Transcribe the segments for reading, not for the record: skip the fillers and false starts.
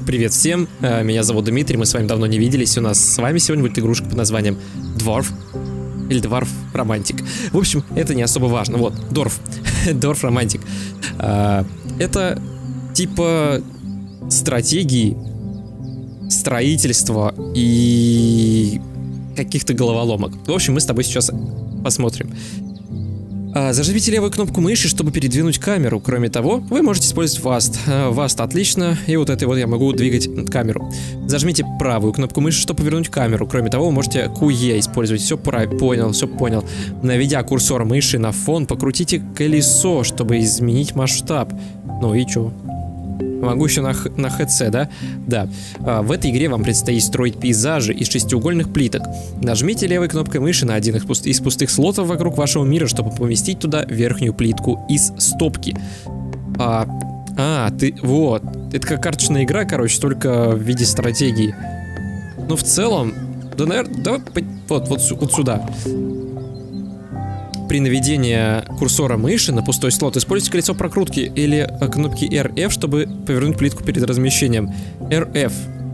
Привет всем, меня зовут Дмитрий, мы с вами давно не виделись. У нас с вами сегодня будет игрушка под названием Dwarf или Dwarf Romantic. В общем, это не особо важно. Вот, Dwarf Romantic. Это типа стратегии, строительства и каких-то головоломок. В общем, мы с тобой сейчас посмотрим. Зажмите левую кнопку мыши, чтобы передвинуть камеру. Кроме того, вы можете использовать Vast. Vast отлично, и вот этой вот я могу двигать камеру. Зажмите правую кнопку мыши, чтобы повернуть камеру. Кроме того, вы можете QE использовать. Все понял, все понял. Наведя курсор мыши на фон, покрутите колесо, чтобы изменить масштаб. Ну и чё? Могу еще на HC, да? Да. В этой игре вам предстоит строить пейзажи из шестиугольных плиток. Нажмите левой кнопкой мыши на один из пустых слотов вокруг вашего мира, чтобы поместить туда верхнюю плитку из стопки. Ты... Вот. Это как карточная игра, короче, только в виде стратегии. Ну, в целом... Да, наверное... Давай вот сюда. При наведении курсора мыши на пустой слот используйте колесо прокрутки или кнопки RF, чтобы повернуть плитку перед размещением. RF.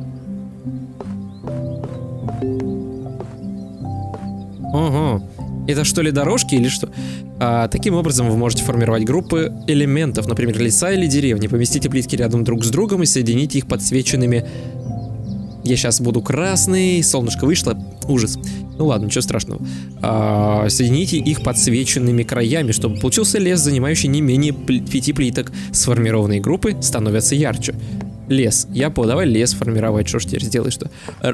Ого. Это что ли дорожки или что? Таким образом вы можете формировать группы элементов, например, леса или деревни. Поместите плитки рядом друг с другом и соедините их подсвеченными... Я сейчас буду красный, солнышко вышло, ужас. Ну ладно, ничего страшного. Соедините их подсвеченными краями, чтобы получился лес, занимающий не менее 5 плиток. Сформированные группы становятся ярче. Лес. Я понял, давай лес формировать. Что ж теперь сделаешь-то?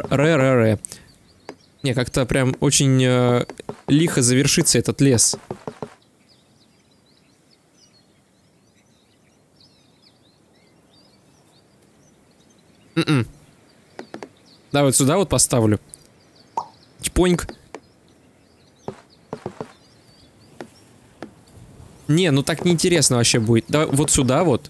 Не, как-то прям очень лихо завершится этот лес. Да, вот сюда вот поставлю. Чпоньк. Не, ну так неинтересно вообще будет. Давай вот сюда вот.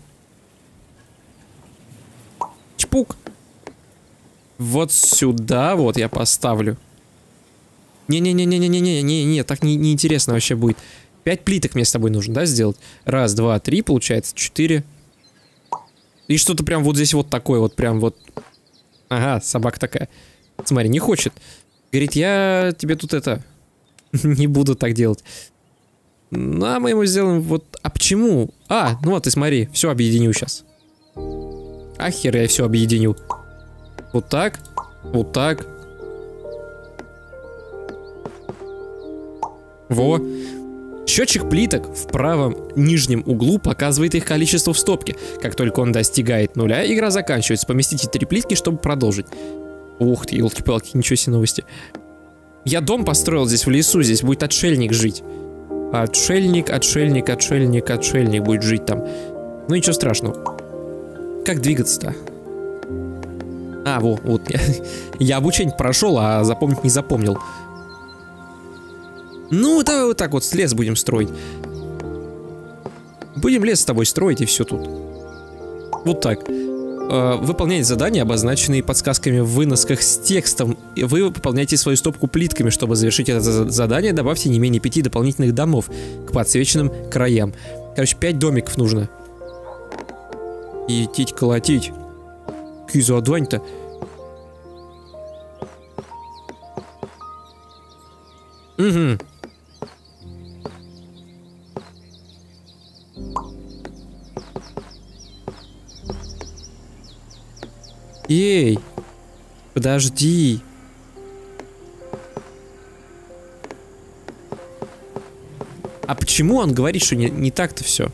Чпук. Вот сюда вот я поставлю. Не-не-не-не-не-не-не-не, так неинтересно вообще будет. 5 плиток мне с тобой нужно, да, сделать? Раз, два, три, получается, 4. И что-то прям вот здесь вот такое вот, прям вот. Ага, собака такая. Смотри, не хочет. Говорит, я тебе тут это... не буду так делать. Ну, а мы ему сделаем вот... А почему? Ну вот, ты смотри, все объединю сейчас. А хер я все объединю. Вот так. Вот так. Во. Счетчик плиток в правом нижнем углу показывает их количество в стопке. Как только он достигает нуля, игра заканчивается. Поместите 3 плитки, чтобы продолжить. Ух ты, елки-палки, ничего себе новости. Я дом построил здесь в лесу, здесь будет отшельник жить. Отшельник будет жить там. Ну ничего страшного. Как двигаться-то? Вот. Я обучение прошел, а запомнить не запомнил. Ну, давай вот так вот лес будем строить. Будем лес с тобой строить, и все тут. Вот так. Выполняйте задания, обозначенные подсказками в выносках с текстом. И вы выполняете свою стопку плитками. Чтобы завершить это задание, добавьте не менее 5 дополнительных домов к подсвеченным краям. Короче, 5 домиков нужно. И идти колотить. Какие задания-то? Угу. Эй, подожди. А почему он говорит, что не так-то все?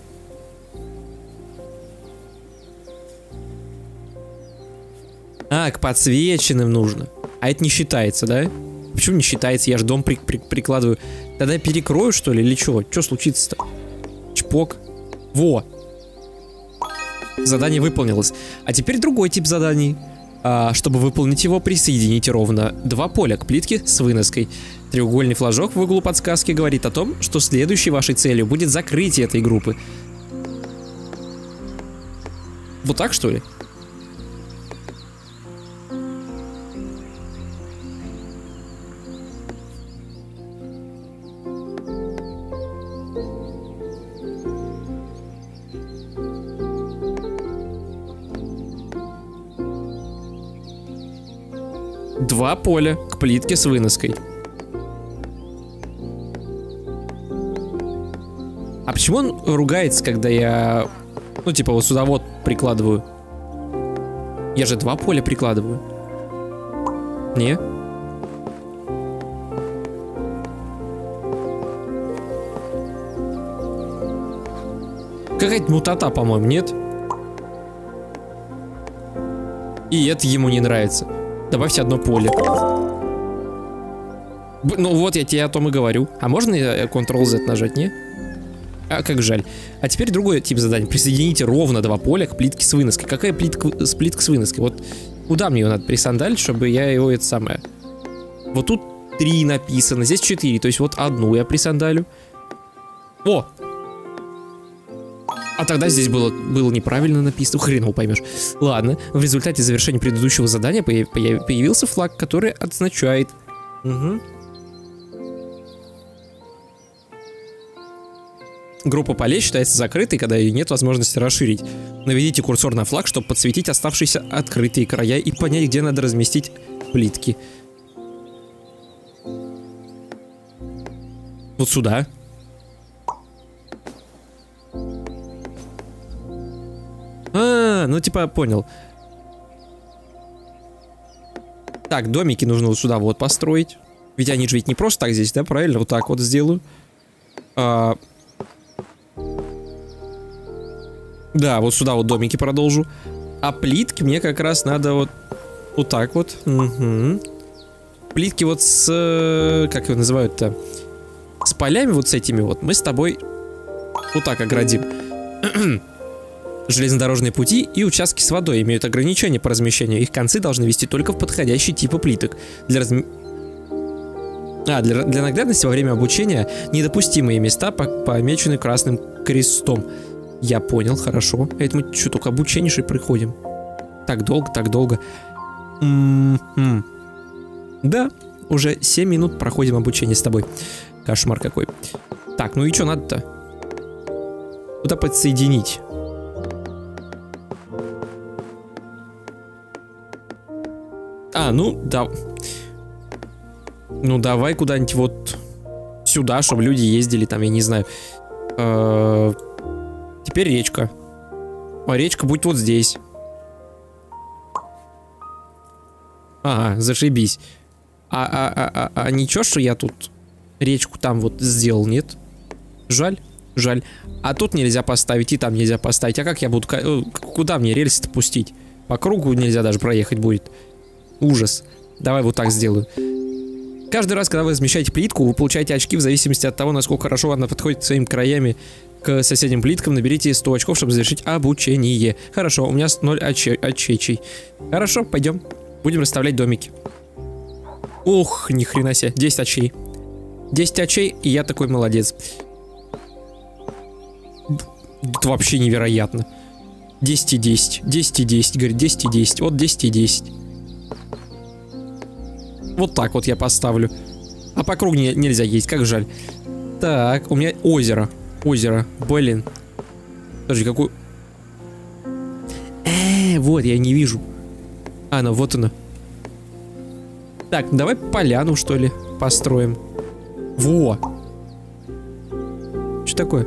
К подсвеченным нужно. А это не считается, да? Почему не считается? Я же дом прикладываю. Тогда я перекрою, что ли, или что? Что случится-то? Чпок. Во. Задание выполнилось. А теперь другой тип заданий. Чтобы выполнить его, присоедините ровно 2 поля к плитке с выноской. Треугольный флажок в углу подсказки говорит о том, что следующей вашей целью будет закрытие этой группы. Вот так, что ли? 2 поля к плитке с выноской. А почему он ругается, когда я, ну, типа, вот сюда вот прикладываю? Я же 2 поля прикладываю. Не? Какая-то мутата, по-моему, нет? И это ему не нравится. Добавьте 1 поле. Ну вот, я тебе о том и говорю. А можно Ctrl-Z нажать, не? А, как жаль. А теперь другой тип задания. Присоедините ровно 2 поля к плитке с выноской. Какая плитка с выноской? Вот куда мне ее надо присандалить, чтобы я его это самое... Вот тут 3 написано, здесь 4. То есть вот 1 я присандалю. О! А тогда здесь было неправильно написано. Хрен его поймешь. Ладно. В результате завершения предыдущего задания появился флаг, который означает... Угу. Группа полей считается закрытой, когда ее нет возможности расширить. Наведите курсор на флаг, чтобы подсветить оставшиеся открытые края и понять, где надо разместить плитки. Вот сюда. Ну типа понял. Так, домики нужно вот сюда вот построить. Ведь они же ведь не просто так здесь, да? Правильно? Вот так вот сделаю. Да, вот сюда вот домики продолжу. А плитки мне как раз надо вот так вот. Угу. Плитки вот с... Как его называют-то? С полями вот с этими вот мы с тобой вот так оградим. Железнодорожные пути и участки с водой имеют ограничения по размещению. Их концы должны вести только в подходящие типы плиток. Для наглядности во время обучения недопустимые места помечены красным крестом. Я понял, хорошо. Это мы что, только обучение приходим? Так долго, так долго. Да, уже 7 минут проходим обучение с тобой. Кошмар какой. Так, ну и что надо-то? Куда подсоединить? Ну, да. Ну, давай куда-нибудь вот сюда, чтобы люди ездили там, я не знаю. Теперь речка. А речка будет вот здесь. Ага, зашибись. Ничего, что я тут речку там вот сделал, нет? Жаль, жаль. А тут нельзя поставить, и там нельзя поставить. А как я буду... Куда мне рельсы-то пустить? По кругу нельзя даже проехать будет. Ужас. Давай вот так сделаю. Каждый раз, когда вы размещаете плитку, вы получаете очки в зависимости от того, насколько хорошо она подходит своими краями к соседним плиткам. Наберите 100 очков, чтобы завершить обучение. Хорошо, у меня 0 очечей. Хорошо, пойдем. Будем расставлять домики. Ох, ни хрена себе. 10 очей. 10 очей, и я такой молодец. Это вообще невероятно. 10 и 10. 10 и 10. Говорит, 10 и 10. Вот 10 и 10. Вот так вот я поставлю. А по кругу нельзя есть, как жаль. Так, у меня озеро. Озеро, блин. Подожди, какой... Вот, я не вижу. Ну вот оно. Так, давай поляну, что ли, построим. Во! Что такое?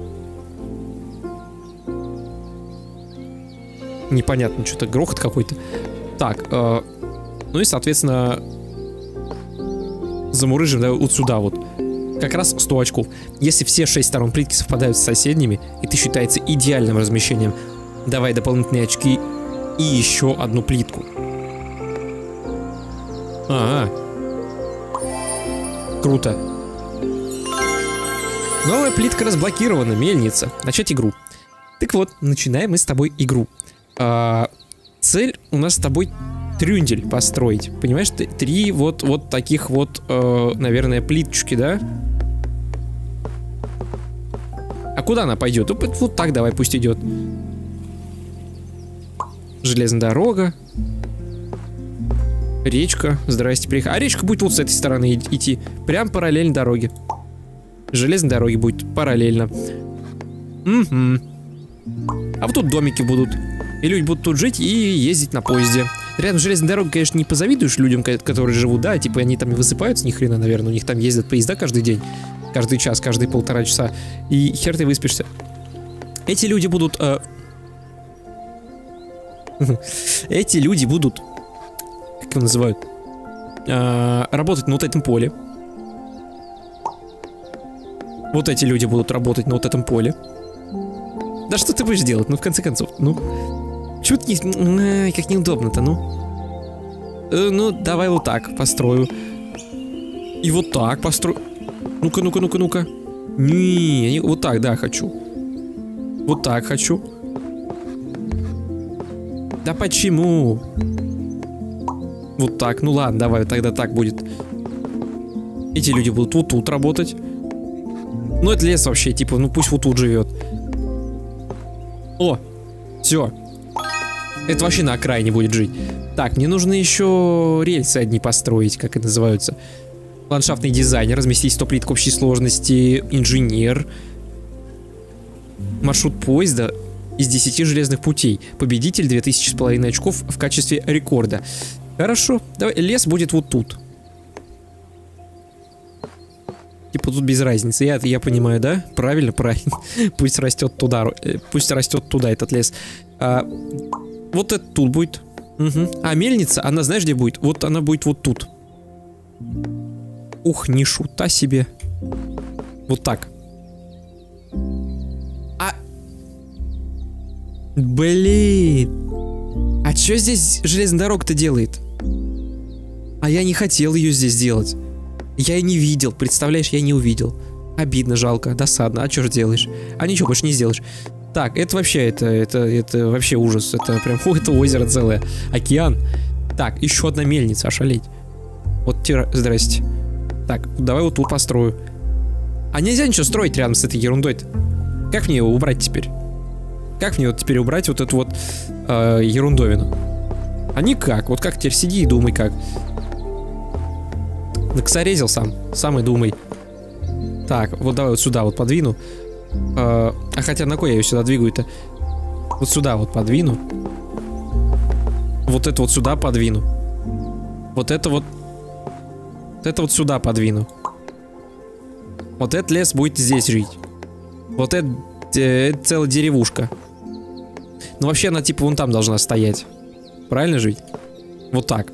Непонятно, что-то грохот какой-то. Так, ну и, соответственно... Замурыжим, да, вот сюда вот. Как раз 100 очков. Если все 6 сторон плитки совпадают с соседними, это считается идеальным размещением. Давай дополнительные очки и еще одну плитку. Круто. Новая плитка разблокирована, мельница. Начать игру. Так вот, начинаем мы с тобой игру. Цель у нас с тобой трюндель построить. Понимаешь, 3 вот таких вот, наверное, плиточки, да? А куда она пойдет? Вот так давай, пусть идет. Железная дорога. Речка. Здрасте, приехали. А речка будет вот с этой стороны идти. Прям параллельно дороге. Железной дороге будет параллельно. Угу. А вот тут домики будут. И люди будут тут жить и ездить на поезде. Рядом с железной дорогой, конечно, не позавидуешь людям, которые живут, да, типа они там не высыпаются ни хрена, наверное, у них там ездят поезда каждый день, каждый час, каждые 1,5 часа, и хер ты выспишься. Эти люди будут... Эти люди будут... Как его называют? Работать на вот этом поле. Вот эти люди будут работать на вот этом поле. Да что ты будешь делать? Ну, в конце концов, ну... Чё ты не... как неудобно-то, ну... Ну, давай вот так построю. И вот так построю. Ну-ка, ну-ка, ну-ка, ну-ка. Не, вот так, да, хочу. Вот так хочу. Да почему? Вот так, ну ладно, давай, тогда так будет. Эти люди будут вот тут работать. Ну, это лес вообще, типа, ну пусть вот тут живет. О, все. Это вообще на окраине будет жить. Так, мне нужно еще рельсы одни построить, как это называются. Ландшафтный дизайнер, разместить 100 плиток общей сложности, инженер. Маршрут поезда из 10 железных путей. Победитель 2500 очков в качестве рекорда. Хорошо, давай, лес будет вот тут. Типа тут без разницы, я понимаю, да? Правильно, правильно. Пусть растет туда этот лес. Вот это тут будет. Угу. А мельница, она знаешь где будет? Вот она будет вот тут. Ух, не шута себе. Вот так. Блин. А что здесь железная дорога-то делает? А я не хотел ее здесь делать. Я и не видел, представляешь, я не увидел. Обидно, жалко, досадно. А что же делаешь? А ничего больше не сделаешь. Так, это вообще, это вообще ужас. Это прям, это озеро целое. Океан. Так, еще одна мельница, ошалеть. Вот тебе, здрасте. Так, давай вот тут построю. А нельзя ничего строить рядом с этой ерундой-то? Как мне его убрать теперь? Как мне вот теперь убрать вот эту вот ерундовину? А никак, вот как теперь сиди и думай как. Накосорезил сам и думай. Так, вот давай вот сюда вот подвину. А хотя на кой я ее сюда двигаю-то? Вот сюда вот подвину. Вот это вот сюда подвину. Вот это вот сюда подвину. Вот этот лес будет здесь жить. Вот это целая деревушка. Ну вообще она типа вон там должна стоять. Правильно жить? Вот так.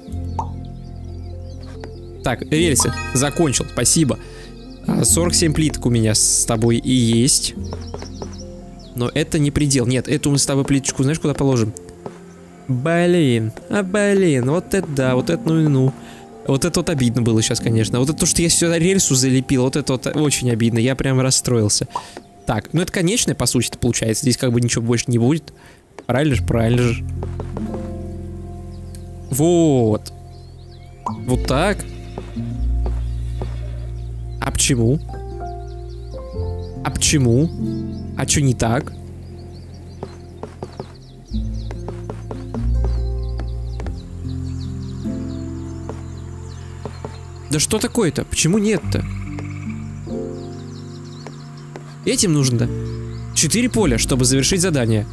Так, рельсы. Закончил, спасибо. 47 плиток у меня с тобой и есть. Но это не предел. Нет, эту мы с тобой плиточку знаешь куда положим? Блин, блин, вот это да, вот это ну. Вот это вот обидно было сейчас, конечно. Вот это то, что я сюда рельсу залепил, вот это вот очень обидно. Я прям расстроился. Так, ну это конечное, по сути, получается. Здесь как бы ничего больше не будет. Правильно же, правильно же. Вот. Вот так. А почему? А почему? А что не так? Да что такое-то? Почему нет-то? Этим нужно, да? 4 поля, чтобы завершить задание.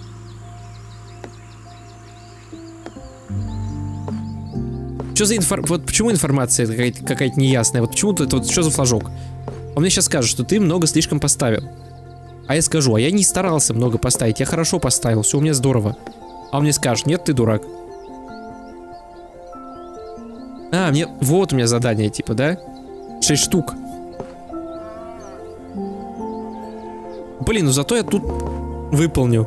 Что за вот почему информация какая-то неясная? Вот почему-то это вот что за флажок? Он мне сейчас скажет, что ты много слишком поставил. А я скажу, а я не старался много поставить, я хорошо поставил, все у меня здорово. А он мне скажет, нет, ты дурак. А, мне... Вот у меня задание, типа, да? 6 штук. Блин, ну зато я тут выполню.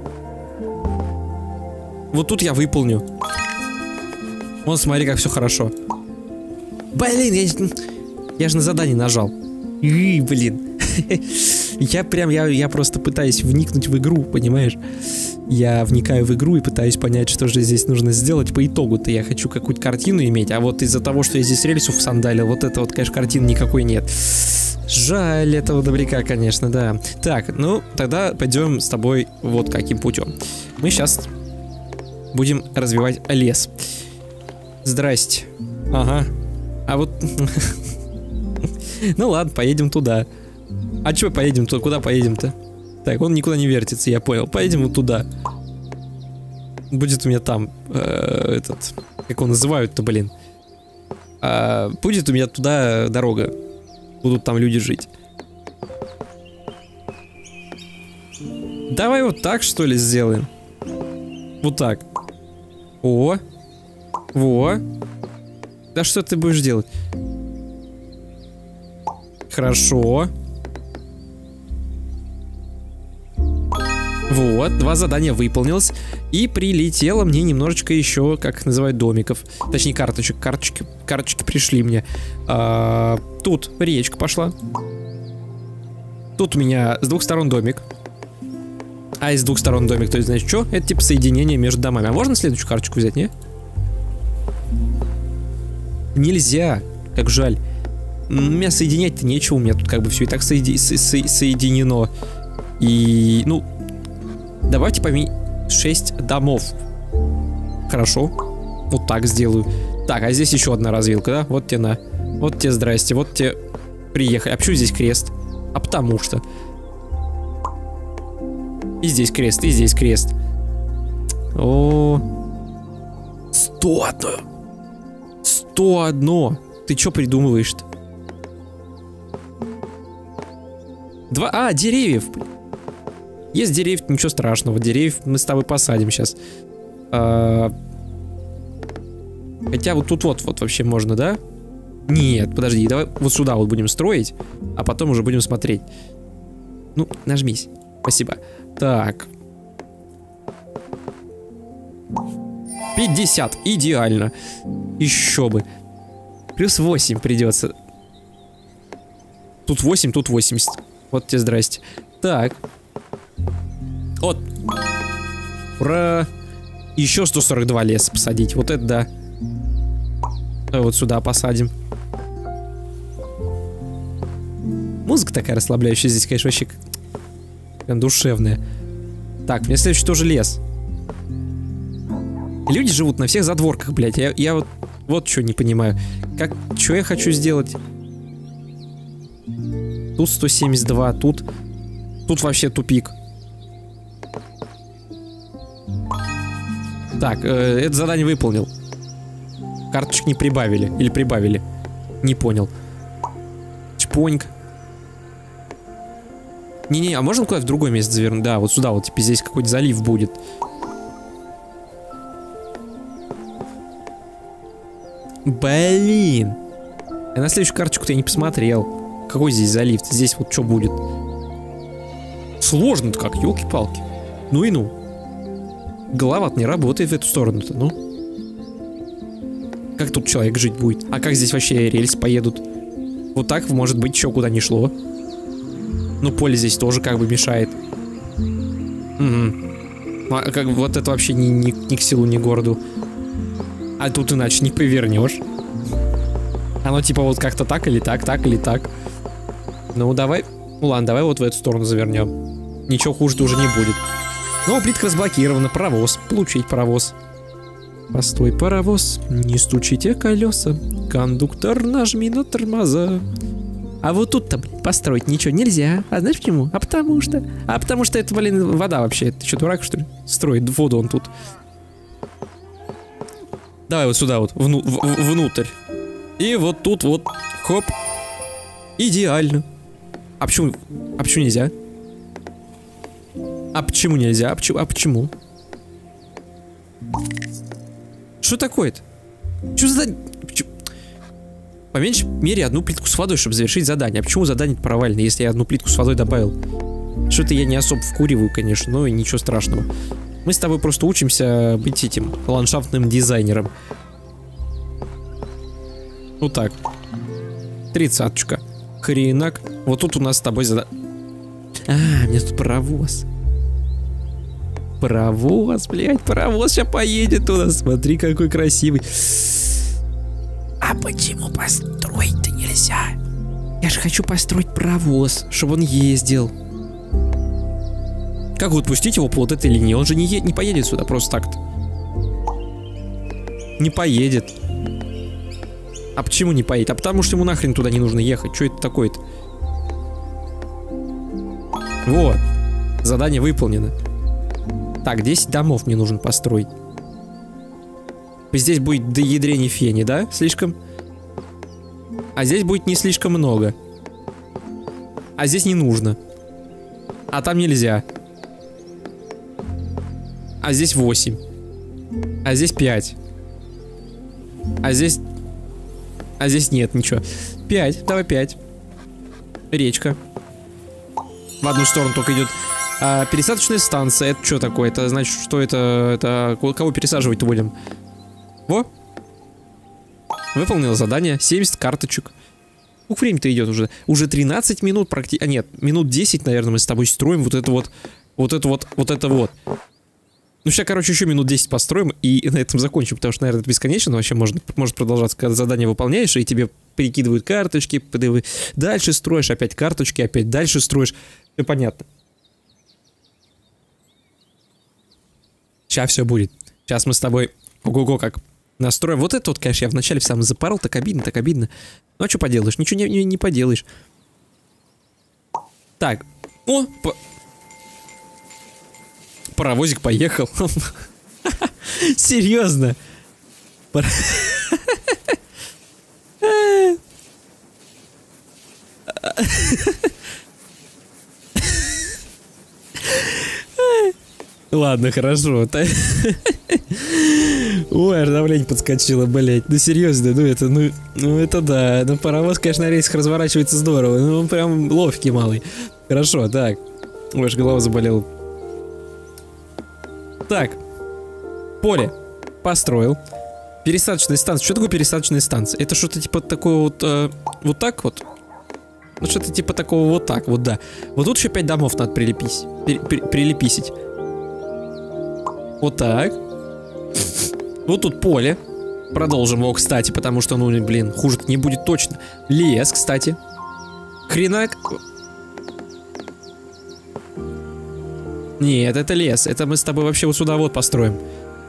Вот тут я выполню. Вон, смотри, как все хорошо. Блин, я же на задание нажал. Блин. Я просто пытаюсь вникнуть в игру, понимаешь? Я вникаю в игру и пытаюсь понять, что же здесь нужно сделать. По итогу-то я хочу какую-то картину иметь, а вот из-за того, что я здесь рельсу всандалил, вот это вот, конечно, картины никакой нет. Жаль этого добряка, конечно, да. Так, ну, тогда пойдем с тобой вот каким путем. Мы сейчас будем развивать лес. Здрасте. Ага. А вот... Ну ладно, поедем туда. А чё поедем туда? Куда поедем-то? Так, он никуда не вертится, я понял. Поедем вот туда. Будет у меня там этот... Как его называют-то, блин? Будет у меня туда дорога. Будут там люди жить. Давай вот так, что ли, сделаем. Вот так. О. Во. Да что ты будешь делать? Хорошо. Вот, 2 задания выполнилось. И прилетело мне немножечко еще, как их называют, домиков. Точнее, карточек. Карточки пришли мне. Тут речка пошла. Тут у меня с 2 сторон домик. А из 2 сторон домик, то есть, значит, что? Это типа соединение между домами. А можно следующую карточку взять, не? Нельзя. Как жаль. У меня соединять-то нечего. У меня тут как бы все и так соединено. И, ну... Давайте поменяем 6 домов. Хорошо. Вот так сделаю. Так, а здесь еще одна развилка, да? Вот тебе на. Вот тебе здрасте. Вот тебе приехали. А почему здесь крест? А потому что. И здесь крест, и здесь крест. О. 101. 101. Ты что придумываешь-то? 2. А, деревьев. Есть деревьев, ничего страшного. Деревьев мы с тобой посадим сейчас. Хотя вот тут вот вообще можно, да? Нет, подожди, давай вот сюда вот будем строить, а потом уже будем смотреть. Ну, нажмись. Спасибо. Так. 50. Идеально. Еще бы. Плюс 8 придется. Тут 8, тут 80. Вот тебе здрасте. Так. Вот. Ура. Еще 142 леса посадить. Вот это да. Давай вот сюда посадим. Музыка такая расслабляющая здесь, конечно, вообще прям душевная. Так, мне следующий тоже лес. Люди живут на всех задворках, блядь. Я вот что не понимаю. Что я хочу сделать? Тут 172, тут вообще тупик. Так, это задание выполнил. Карточек не прибавили. Или прибавили. Не понял. Чпоньк. Не-не, а можно куда-то в другое место завернуть? Да, вот сюда вот, типа здесь какой-то залив будет. Блин. Я на следующую карточку-то я не посмотрел. Какой здесь залив? Здесь вот что будет? Сложно-то как, елки-палки. Ну и ну. Голова-то не работает в эту сторону-то, ну. Как тут человек жить будет? А как здесь вообще рельсы поедут? Вот так, может быть, еще куда ни шло. Ну, поле здесь тоже как бы мешает. Угу. А как вот это вообще ни к селу, ни к городу. А тут иначе не повернешь. Оно типа вот как-то так или так, так или так. Ну, давай. Ну ладно, давай вот в эту сторону завернем. Ничего хуже-то уже не будет. Ну, плитка разблокирована. Паровоз. Получить паровоз. Постой, паровоз, не стучите колеса. Кондуктор, нажми на тормоза. А вот тут-то, блин, построить ничего нельзя. А знаешь почему? А потому что. А потому что это, блин, вода вообще. Ты что, дурак, что ли? Строит воду он тут. Давай вот сюда вот, внутрь. И вот тут вот, хоп. Идеально. А почему нельзя? А почему нельзя? А почему? Что такое-то? Что за... По меньшей мере одну плитку с водой, чтобы завершить задание. А почему задание провальное, если я одну плитку с водой добавил? Что-то я не особо вкуриваю, конечно, но ничего страшного. Мы с тобой просто учимся быть этим ландшафтным дизайнером. Вот так. 30-очка. Хренак. Вот тут у нас с тобой задание. А, у меня тут паровоз. Паровоз, блядь, паровоз сейчас поедет туда. Смотри, какой красивый. А почему построить-то нельзя? Я же хочу построить паровоз, чтобы он ездил. Как вот пустить его по вот этой линии? Он же не поедет сюда просто так-то. Не поедет. А почему не поедет? А потому что ему нахрен туда не нужно ехать. Что это такое-то? Вот. Задание выполнено. Так, 10 домов мне нужно построить. Здесь будет до ядрени фени, да? Слишком? А здесь будет не слишком много. А здесь не нужно. А там нельзя. А здесь 8. А здесь 5. А здесь... А здесь нет ничего. 5, давай 5. Речка. В одну сторону только идет. Пересадочная станция. Это что такое? Это значит, что это кого пересаживать будем? Во. Выполнил задание. 70 карточек. Сколько времени-то идет уже? Уже 13 минут практически. А нет, минут 10, наверное, мы с тобой строим вот это вот. Вот это вот. Ну, сейчас, короче, еще минут 10 построим и на этом закончим, потому что, наверное, это бесконечно вообще может продолжаться, когда задание выполняешь, и тебе перекидывают карточки, ты дальше строишь, опять карточки, опять дальше строишь. Все понятно. Сейчас все будет. Сейчас мы с тобой ого-го как настроим. Вот это вот, конечно, я вначале сам запорол, так обидно, так обидно. Ну, а что поделаешь? Ничего не поделаешь. Так. О! Паровозик поехал. Серьезно. Ладно, хорошо. Ой, аж давление подскочило, блять. Ну серьезно, ну это да. Ну паровоз, конечно, на рейсах разворачивается здорово. Ну он прям ловкий малый. Хорошо, так. Ой, аж голова заболела. Так. Поле. Построил. Пересадочная станция. Что такое пересадочная станция? Это что-то типа такого вот... вот так вот? Ну что-то типа такого вот так вот, да. Вот тут еще 5 домов надо прилеписить. Вот так. Вот тут поле. Продолжим его, кстати, потому что, ну, блин, хуже не будет точно. Лес, кстати. Хренак. Нет, это лес. Это мы с тобой вообще вот сюда вот построим.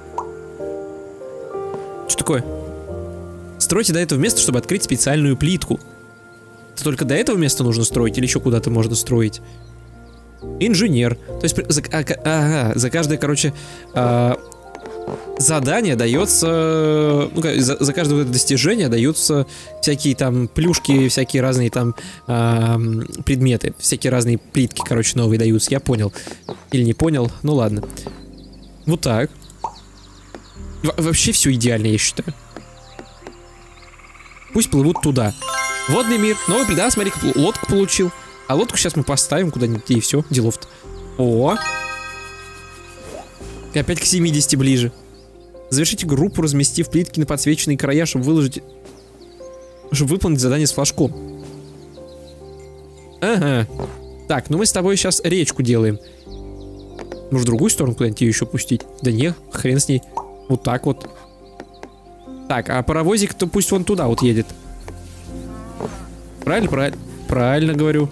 Что такое? Стройте до этого места, чтобы открыть специальную плитку. Это только до этого места нужно строить или еще куда-то можно строить? Инженер. То есть за каждое, короче, задание дается... Ну, за каждое достижение даются всякие там плюшки, всякие разные там предметы. Всякие разные плитки, короче, новые даются. Я понял. Или не понял. Ну ладно. Вот так. Вообще все идеально, я считаю. Пусть плывут туда. Водный мир. Новый предат, смотри, лодку получил. А лодку сейчас мы поставим куда-нибудь, и все, делов-то. О! И опять к 70 ближе. Завершите группу, разместив плитки на подсвеченные края, чтобы выполнить задание с флажком. Ага. Так, ну мы с тобой сейчас речку делаем. Может, в другую сторону куда-нибудь ее еще пустить? Да не, хрен с ней. Вот так вот. Так, а паровозик-то пусть вон туда вот едет. Правильно? Правильно говорю.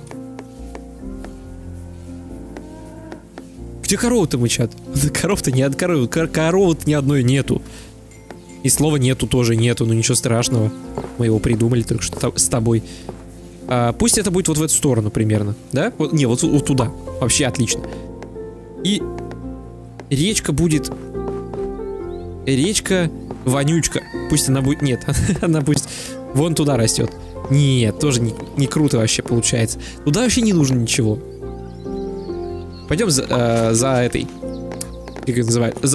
Где коровы-то мычат? Коров-то не от коровы. Коровы-то ни одной нету. И слова нету тоже нету. Ну ничего страшного. Мы его придумали только что с тобой. Пусть это будет вот в эту сторону примерно. Да? Вот, не, вот туда. Вообще отлично. И речка будет... Речка вонючка. Пусть она будет... Нет, она пусть вон туда растет. Нет, тоже не круто вообще получается. Туда вообще не нужно ничего. Пойдем за этой. Как это называют?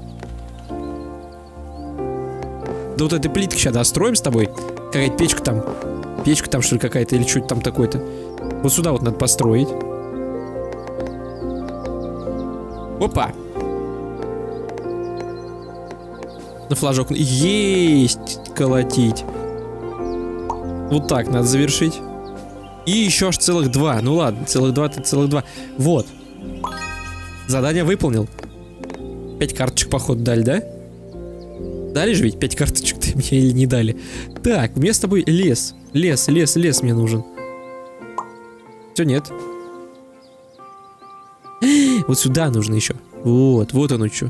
Да вот этой плитки сейчас достроим с тобой. Какая-то печка там. Печка там, что ли, какая-то, или что-то там такое-то. Вот сюда вот надо построить. Опа! На флажок. Есть! Колотить. Вот так надо завершить. И еще аж целых 2. Ну ладно, целых 2. Вот. Задание выполнил. 5 карточек, походу, дали, да? Дали же ведь 5 карточек ты мне или не дали? Так, у меня с тобой лес. Лес мне нужен. Все, нет. Вот сюда нужно еще. Вот оно что.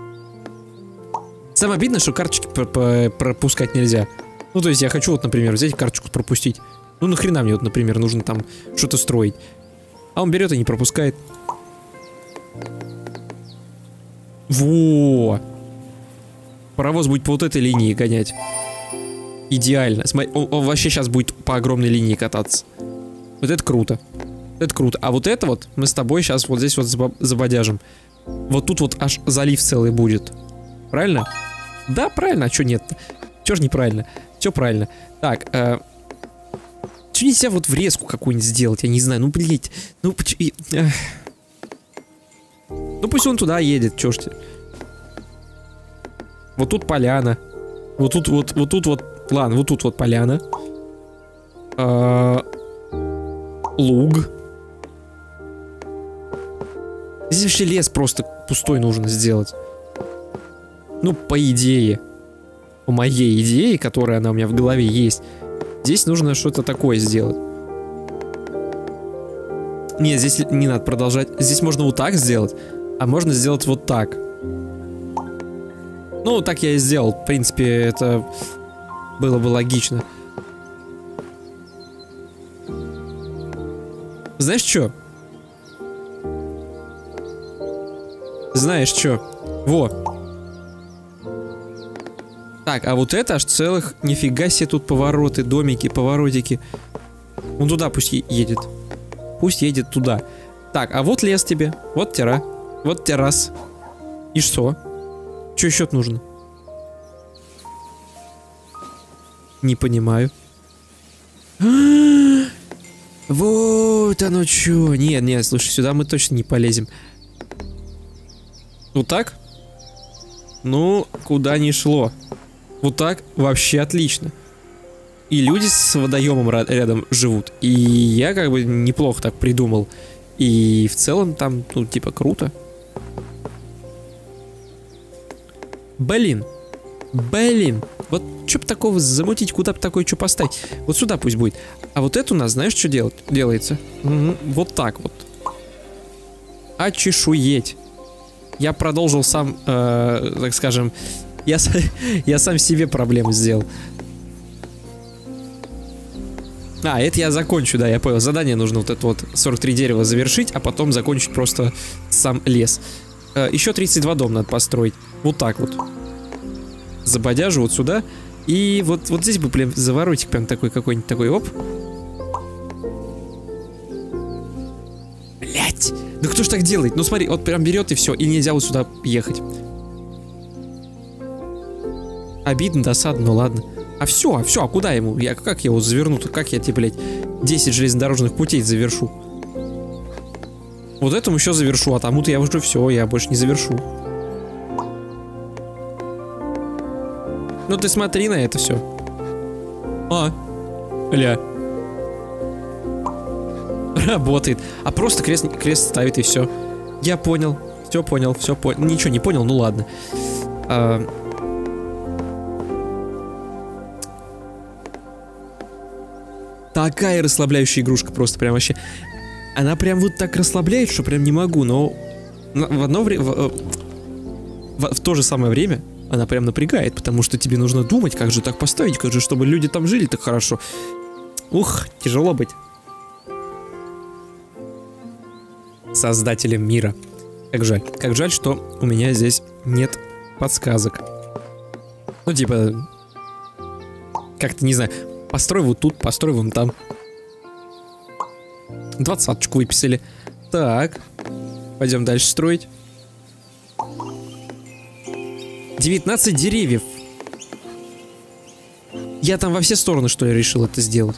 Самое обидное, что карточки пропускать нельзя. Ну, то есть я хочу вот, например, взять карточку пропустить. Ну, нахрена мне вот, например, нужно там что-то строить. А он берет и не пропускает. Во! Паровоз будет по вот этой линии гонять. Идеально. Смотри, он вообще сейчас будет по огромной линии кататься. Вот это круто. Это круто. А вот это вот мы с тобой сейчас вот здесь вот забодяжим. Вот тут вот аж залив целый будет. Правильно? Да, правильно. А чё нет-то? Чё ж неправильно? Все правильно. Так, чё нельзя вот врезку какую-нибудь сделать? Я не знаю. Ну, блядь. Ну, ну пусть он туда едет. Чё ж ты? Вот тут поляна. Вот тут вот. Ладно, вот тут вот поляна. Луг. Здесь вообще лес просто пустой нужно сделать. Ну, по идее. По моей идее, которая она у меня в голове есть. Здесь нужно что-то такое сделать. Нет, здесь не надо продолжать. Здесь можно вот так сделать. А можно сделать вот так. Ну, так я и сделал. В принципе, это было бы логично. Знаешь что? Знаешь что? Во. Так, а вот это аж целых... Нифига себе тут повороты, домики, поворотики. Он туда пусть едет. Пусть едет туда. Так, а вот лес тебе. Вот тера. Вот террас. И что? Что еще нужно? Не понимаю. Вот оно что. Нет, слушай, сюда мы точно не полезем. Вот так? Ну, куда ни шло. Вот так вообще отлично. И люди с водоемом рядом живут. И я как бы неплохо так придумал. И в целом там, ну, типа, круто. Блин. Вот что бы такого замутить, куда бы такое что поставить? Вот сюда пусть будет. А вот это у нас, знаешь, что делается? Вот так вот. Очешуеть. Я продолжил сам, так скажем, я сам себе проблемы сделал. А, это я закончу, да, я понял. Задание нужно вот это вот 43 дерева завершить, а потом закончить просто сам лес. Еще 32 дома надо построить. Вот так вот. Забодяжу вот сюда. И вот здесь бы, блин, заворотик прям такой какой-нибудь такой, оп. Блять! Да кто ж так делает? Ну смотри, вот прям берет и все, и нельзя вот сюда ехать. Обидно, досадно, ну ладно. А куда ему? Как я его заверну-то? Как я тебе, блядь, 10 железнодорожных путей завершу? Вот этому еще завершу, а тому-то я уже все, я больше не завершу. Ну ты смотри на это все. Бля. Работает. А просто крест ставит и все. Я понял. Все понял. Ничего не понял, ну ладно. Такая расслабляющая игрушка просто прям вообще. Она прям вот так расслабляет, что прям не могу, но в одно время... В то же самое время она прям напрягает, потому что тебе нужно думать, как же так поставить, как же, чтобы люди там жили так хорошо. Ух, тяжело быть создателем мира. Как жаль, что у меня здесь нет подсказок. Ну, типа, как-то, не знаю, построй вот тут, построй вон там. 20-очку выписали. Так, пойдем дальше строить. 19 деревьев. Я там во все стороны, что ли, решил это сделать.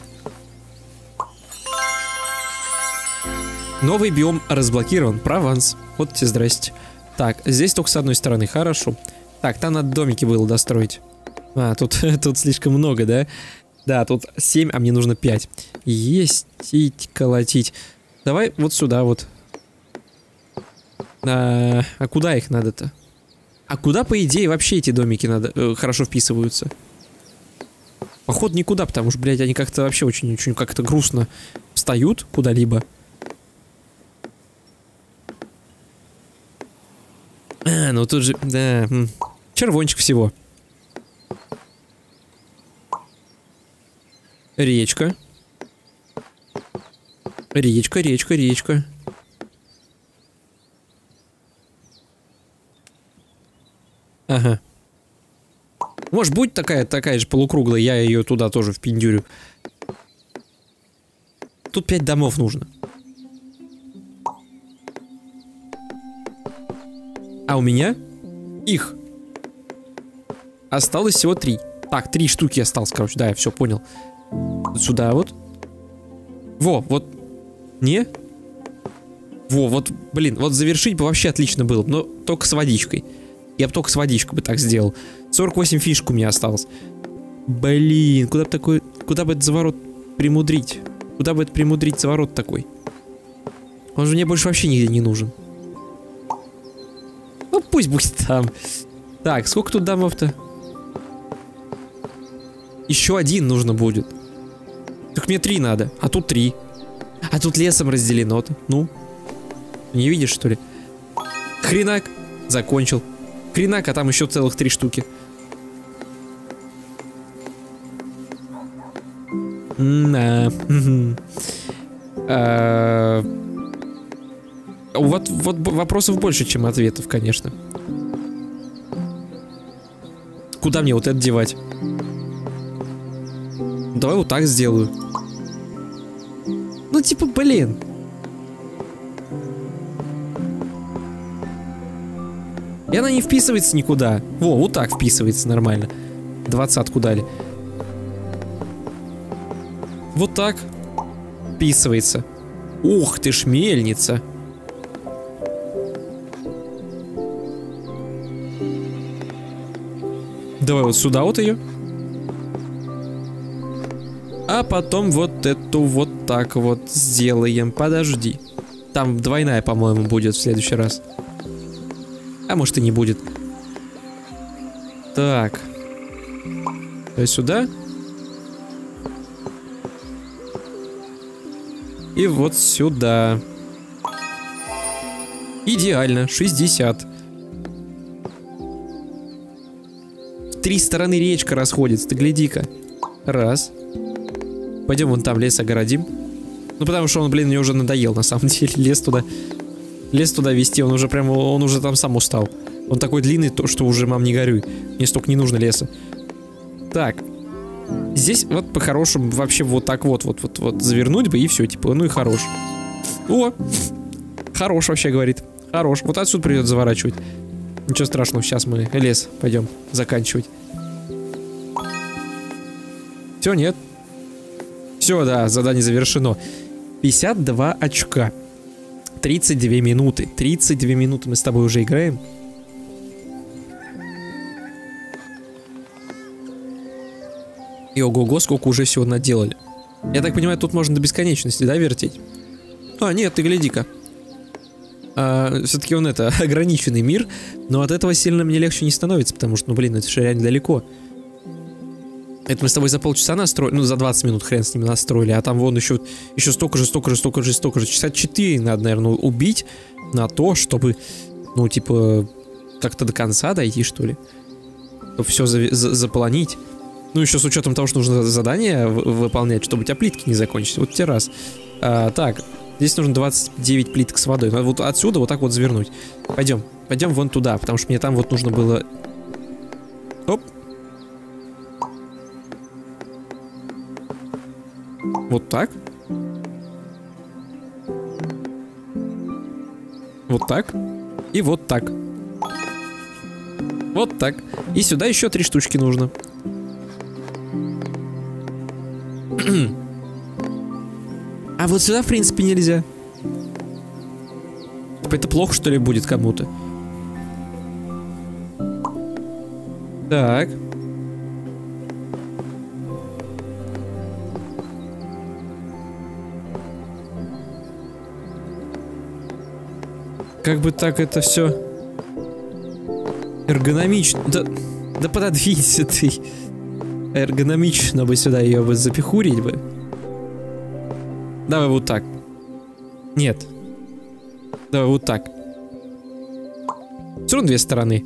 Новый биом разблокирован. Прованс. Вот тебе здрасте. Так, здесь только с одной стороны. Хорошо. Так, там надо домики было достроить. А, тут слишком много, да? Да, тут 7, а мне нужно 5. Естить, колотить. Давай вот сюда вот. А куда их надо-то? А куда, по идее, вообще эти домики надо хорошо вписываются? Походу никуда, потому что, блядь, они как-то вообще очень как-то грустно встают куда-либо. А, ну тут же, да, червончик всего. Речка. Речка. Ага. Может, будет такая же полукруглая, я ее туда тоже впендюрю. Тут 5 домов нужно. А у меня их осталось всего 3. Так, 3 штуки осталось, короче. Да, я все понял. Вот сюда вот. Во, вот. Не? Во, вот, блин, вот завершить бы вообще отлично было. Но только с водичкой. Я бы только с водичкой бы так сделал. 48 фишек у меня осталось. Блин, куда бы этот заворот примудрить? Куда бы это примудрить заворот такой? Он же мне больше вообще нигде не нужен. Ну, пусть будет там. Так, сколько тут домов-то? Еще 1 нужно будет. Так мне 3 надо, а тут 3. А тут лесом разделено-то. Ну? Не видишь, что ли? Хренак. Закончил. Хренак, а там еще целых 3 штуки. Вот вопросов больше, чем ответов, конечно. Куда мне вот это девать? Давай вот так сделаю. Ну, типа, блин. И она не вписывается никуда. Во, вот так вписывается нормально. 20-ку дали. Вот так вписывается. Ух ты ж, мельница. Давай вот сюда вот ее. А потом вот эту вот так вот сделаем. Подожди. Там двойная, по-моему, будет в следующий раз. А может и не будет. Так. То есть сюда. И вот сюда. Идеально. 60. В 3 стороны речка расходится. Ты гляди-ка. Раз. Пойдем вон там лес огородим. Ну потому что он, блин, мне уже надоел на самом деле. Лес туда вести. Он уже там сам устал. Он такой длинный, что уже, мам, не горюй. Мне столько не нужно леса. Так. Здесь вот по-хорошему вообще вот так вот завернуть бы и все, типа, ну и хорош. О! Хорош вообще, говорит. Хорош. Вот отсюда придется заворачивать. Ничего страшного, сейчас мы лес пойдем заканчивать. Все, нет. Все, да, задание завершено. 52 очка. 32 минуты. 32 минуты мы с тобой уже играем. И ого-го, сколько уже всего наделали. Я так понимаю, тут можно до бесконечности, да, вертеть? А, нет, ты гляди-ка. Все-таки он ограниченный мир, но от этого сильно мне легче не становится, потому что, ну блин, это же реально далеко. Это мы с тобой за полчаса настроили, ну за 20 минут хрен с ними настроили, а там вон еще столько же. Часа 4 надо, наверное, убить на то, чтобы, ну типа, как-то до конца дойти, что ли. Чтобы все заполонить. Ну еще с учетом того, что нужно задание выполнять, чтобы у тебя плитки не закончились. Вот тебе раз. Так, здесь нужно 29 плиток с водой. Надо вот отсюда вот так вот завернуть. Пойдем вон туда, потому что мне там вот нужно было... Оп. Вот так. Вот так. И вот так. Вот так. И сюда еще 3 штучки нужно. А вот сюда, в принципе, нельзя. Это плохо, что ли, будет кому-то? Так. Как бы так это все эргономично. Да пододвинься ты. Эргономично бы сюда ее бы запихурить бы. Давай вот так. Нет. Давай вот так. Все равно 2 стороны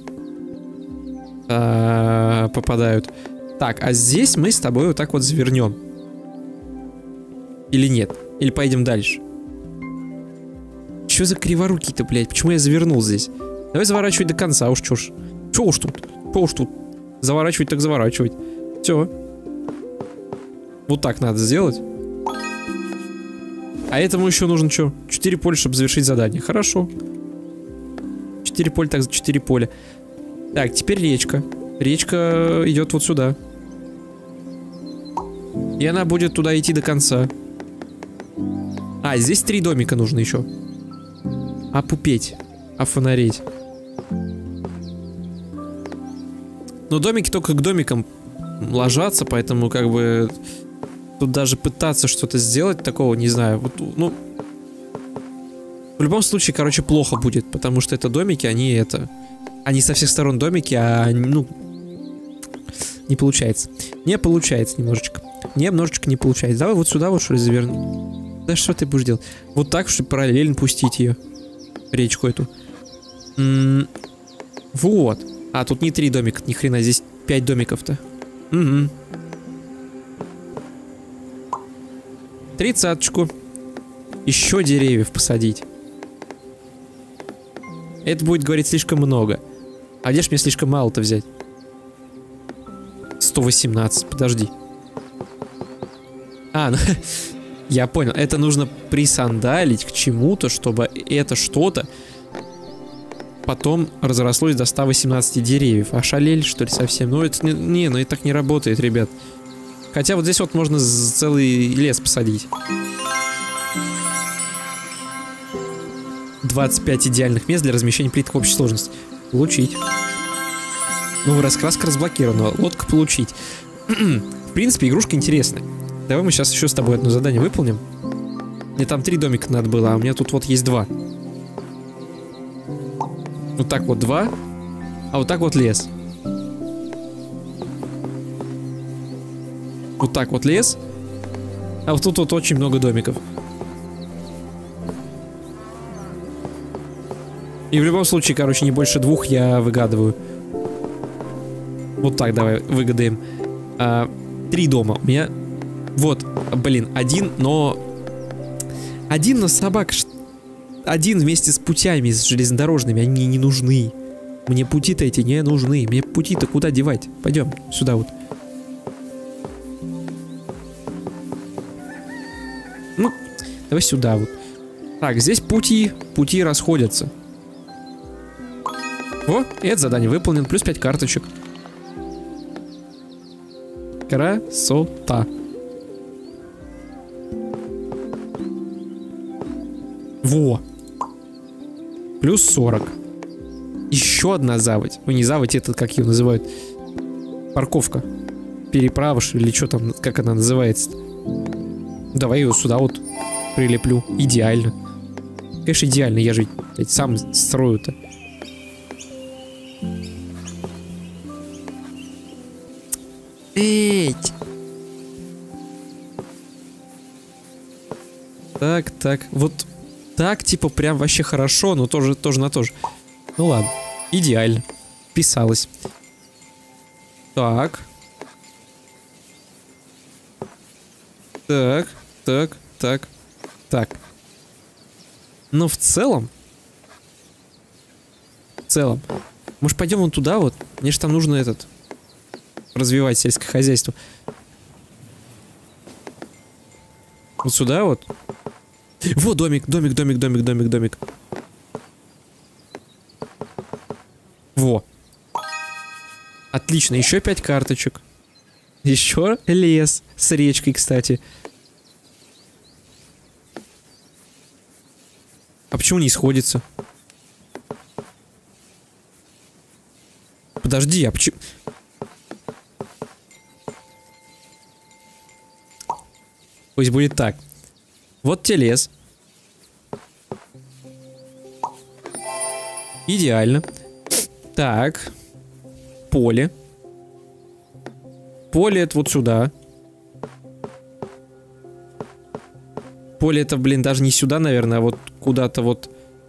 попадают. Так, а здесь мы с тобой вот так вот завернем. Или нет? Или поедем дальше? Что за криворукий-то, блядь? Почему я завернул здесь? Давай заворачивать до конца, уж чё уж тут. Что уж тут заворачивать, так заворачивать. Все. Вот так надо сделать. А этому еще нужно что? 4 поля, чтобы завершить задание. Хорошо. 4 поля, так 4 поля. Так, теперь речка. Речка идет вот сюда. И она будет туда идти до конца. А, здесь 3 домика нужно еще. Опупеть. Офонареть. Но домики только к домикам ложатся, поэтому как бы тут даже пытаться что-то сделать такого, не знаю. Вот, ну, в любом случае, короче, плохо будет, потому что это домики, они со всех сторон домики, а ну не получается. Не получается немножечко. Немножечко не получается. Давай вот сюда вот что ли завернем. Да что ты будешь делать? Вот так, чтобы параллельно пустить ее. Речку эту. Вот. А, тут не 3 домика, ни хрена, здесь 5 домиков-то. Угу. 30-очку. Еще деревьев посадить. Это будет говорить слишком много. А где ж мне слишком мало-то взять? 118, подожди. А, ну, я понял. Это нужно присандалить к чему-то, чтобы это что-то потом разрослось до 118 деревьев. Ошалели, что ли, совсем? Ну, это не, ну и так не работает, ребят. Хотя вот здесь вот можно целый лес посадить. 25 идеальных мест для размещения плиток общей сложности. Получить. Ну, раскраска разблокирована. Лодка получить. В принципе, игрушка интересная. Давай мы сейчас еще с тобой одно задание выполним. Мне там 3 домика надо было, а у меня тут вот есть 2. Вот так вот 2. А вот так вот лес. Вот так вот лес. А вот тут вот очень много домиков. И в любом случае, короче, не больше 2 я выгадываю. Вот так давай выгадаем. 3 дома. У меня... Вот, блин, один, но собак. Один вместе с путями, с железнодорожными, они не нужны. Мне пути-то эти не нужны. Мне пути-то куда девать? Пойдем сюда вот. Ну, давай сюда вот. Так, здесь пути расходятся. О, это задание выполнено. Плюс 5 карточек. Красота. Во. Плюс 40. Еще одна заводь. Ну, не заводь, это как ее называют. Парковка. Переправа, или что там, как она называется. Давай ее сюда вот прилеплю. Идеально. Конечно, идеально. Я же ведь сам строю-то. Эть. Так. Вот так, типа, прям вообще хорошо, но тоже на то же. Ну ладно. Идеально. Писалось. Так. Так. Но в целом... Может, пойдем вон туда вот? Мне же там нужно развивать сельское хозяйство. Вот сюда вот. Во, домик. Во. Отлично, еще 5 карточек. Еще лес с речкой, кстати. А почему не сходится? Подожди, а почему... Пусть будет так. Вот тебе лес. Идеально. Так. Поле. Поле это вот сюда. Поле это, блин, даже не сюда, наверное, а вот куда-то вот.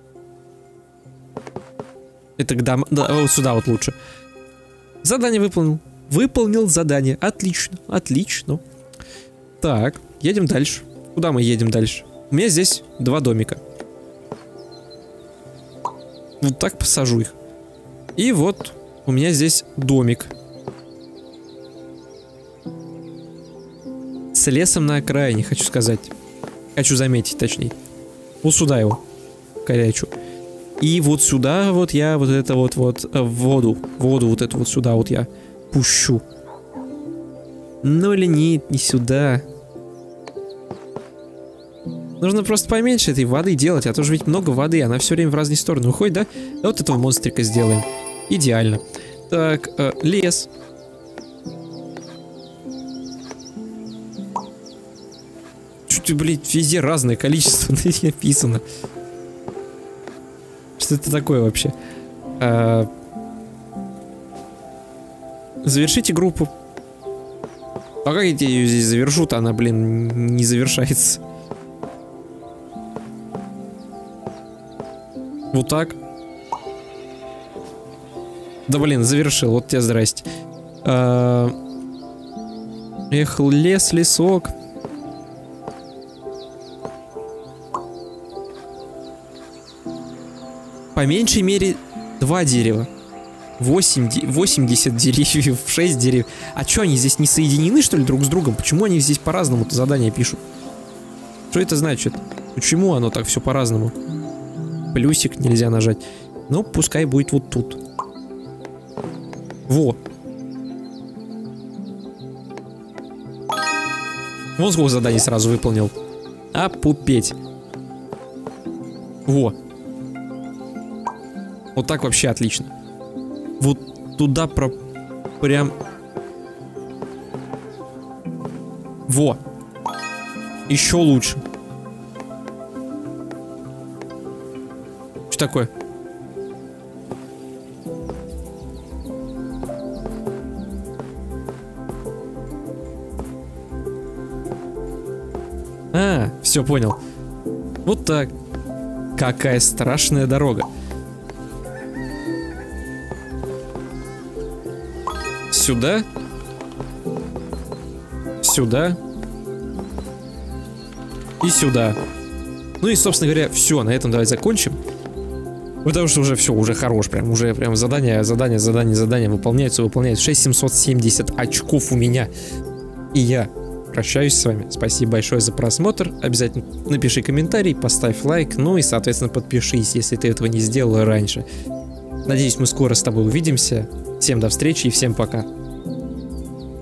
Это к дому. Да, вот сюда вот лучше. Задание выполнил. Выполнил задание. Отлично. Отлично. Так, едем дальше. Куда мы едем дальше? У меня здесь 2 домика. Вот так посажу их. И вот У меня здесь домик. С лесом на окраине, хочу сказать. Хочу заметить, точнее. Вот сюда его корячу. И вот сюда вот я вот это вот воду вот эту вот сюда вот я пущу. Ну или нет, не сюда. Нужно просто поменьше этой воды делать, а то же ведь много воды, она все время в разные стороны уходит, да? Да вот этого монстрика сделаем. Идеально. Так, лес. Чуть, блин, везде разное количество написано. Что это такое вообще? Завершите группу. А как я ее здесь завершу-то? Она, блин, не завершается. Вот так. Да, блин, завершил. Вот тебе здрасте. Ехал лес, лесок. По меньшей мере 2 дерева. 80 деревьев, 6 деревьев. А что, они здесь не соединены, что ли, друг с другом? Почему они здесь по-разному-то задания пишут? Что это значит? Почему оно так все по-разному? Плюсик нельзя нажать. Ну, пускай будет вот тут. Во. Вон сколько заданий сразу выполнил. Опупеть. Во. Вот так вообще отлично. Вот туда прям... Во. Еще лучше. Что такое? А, все понял. Вот так. Какая страшная дорога. Сюда. Сюда. И сюда. Ну и, собственно говоря, все. На этом давайте закончим. Потому что уже все, уже хорош. Прям задание выполняются. 6770 очков у меня. И я прощаюсь с вами. Спасибо большое за просмотр. Обязательно напиши комментарий, поставь лайк. Ну и, соответственно, подпишись, если ты этого не сделал раньше. Надеюсь, мы скоро с тобой увидимся. Всем до встречи и всем пока.